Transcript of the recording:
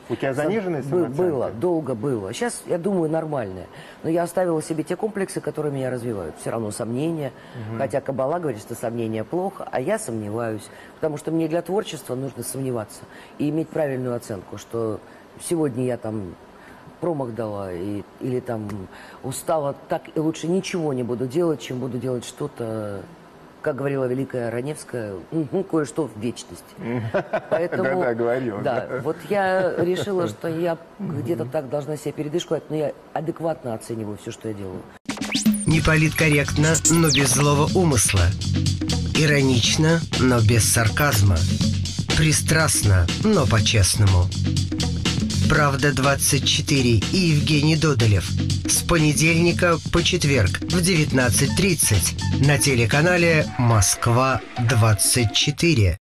У тебя заниженная самооценка? Было, долго было. Сейчас, я думаю, нормальное. Но я оставила себе те комплексы, которые меня развивают. Все равно сомнения. Хотя Каббала говорит, что сомнения плохо, а я сомневаюсь. Потому что мне для творчества нужно сомневаться и иметь правильную оценку, что сегодня я там промах дала или там устала, так и лучше ничего не буду делать, чем буду делать что-то, как говорила великая Раневская, кое-что в вечности. Поэтому, да, говорила. Да, вот я решила, что я где-то так должна себе передышку, но я адекватно оцениваю все, что я делаю. Не политкорректно, но без злого умысла. Иронично, но без сарказма. Пристрастно, но по-честному. «Правда-24» и Евгений Додолев. С понедельника по четверг в 19:30 на телеканале «Москва-24».